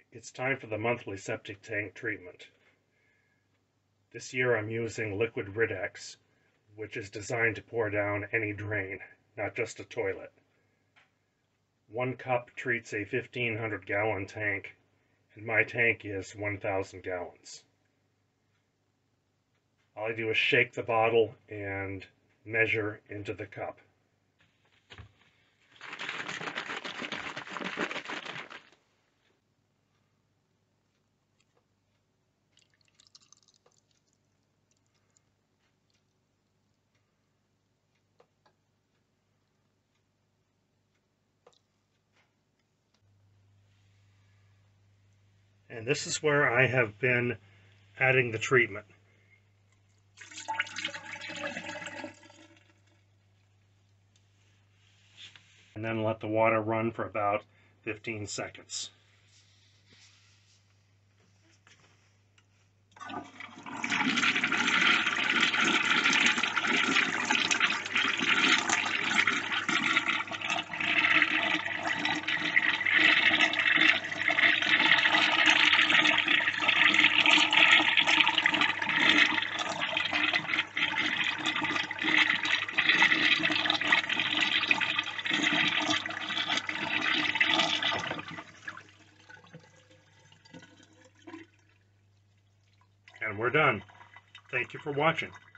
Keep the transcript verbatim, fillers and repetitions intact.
It's time for the monthly septic tank treatment. This year I'm using liquid Ridex, which is designed to pour down any drain, not just a toilet. One cup treats a fifteen hundred gallon tank, and my tank is one thousand gallons. All I do is shake the bottle and measure into the cup. And this is where I have been adding the treatment. And then let the water run for about fifteen seconds. And we're done. Thank you for watching.